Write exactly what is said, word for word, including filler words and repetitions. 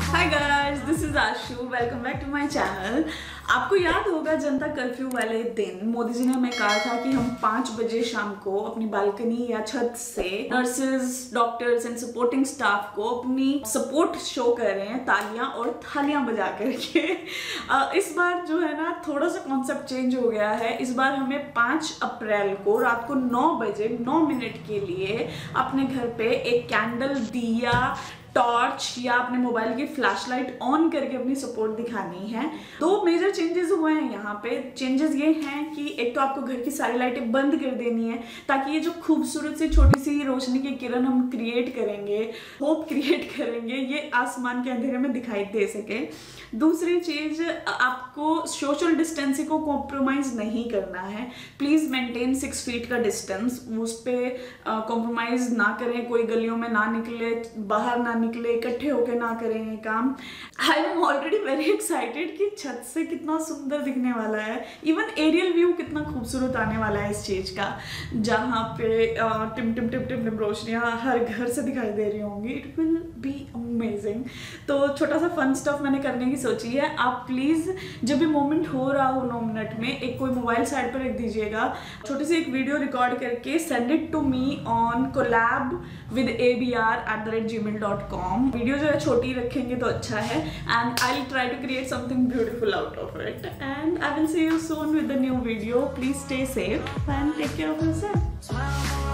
Hi guys, this is Ashu. Welcome back to my channel. आपको याद होगा जनता कर्फ्यू वाले दिन मोदी जी ने हमें कहा था कि हम पाँच बजे शाम को अपनी बालकनी या छत से nurses, doctors and supporting staff को अपनी सपोर्ट शो कर रहे हैं तालियां और थालियां बजा करके। इस बार जो है ना थोड़ा सा कॉन्सेप्ट चेंज हो गया है। इस बार हमें पाँच अप्रैल को रात को नौ बजे नौ मिनट के लिए अपने घर पे एक कैंडल, दिया, टॉर्च या अपने मोबाइल की फ्लैशलाइट ऑन करके अपनी सपोर्ट दिखानी है। दो मेजर चेंजेस हुए हैं यहाँ पे। चेंजेस ये हैं कि एक तो आपको घर की सारी लाइटें बंद कर देनी है ताकि ये जो खूबसूरत सी छोटी सी रोशनी की किरण हम क्रिएट करेंगे, होप क्रिएट करेंगे, ये आसमान के अंधेरे में दिखाई दे सके। दूसरी चीज, आपको सोशल डिस्टेंसिंग को कॉम्प्रोमाइज नहीं करना है। प्लीज मेंटेन सिक्स फीट का डिस्टेंस, उस पर कॉम्प्रोमाइज ना करें। कोई गलियों में ना निकले, बाहर ना निकले, इकट्ठे होकर ना करें ये काम। I am already very excited कि छत से कितना सुंदर दिखने वाला है। इवन एरियल व्यू कितना खूबसूरत आने वाला है इस चीज का, जहाँ पे टिम टिम टिम टिम टिम रोशनियाँ हर घर से दिखाई दे रही होंगी। It will be amazing. तो छोटा सा फन स्टफ मैंने करने की सोची है। आप प्लीज जब भी मोमेंट हो रहा हो नौ मिनट में, एक कोई मोबाइल साइड पर रख दीजिएगा, छोटी सी एक वीडियो रिकॉर्ड करके send it to me on collab with A B R at the rate Gmail dot com. Video जो है छोटी रखेंगे तो अच्छा है, and I will try to create something beautiful out of it, and I will see you soon with the new video. Please stay safe and take care of yourself.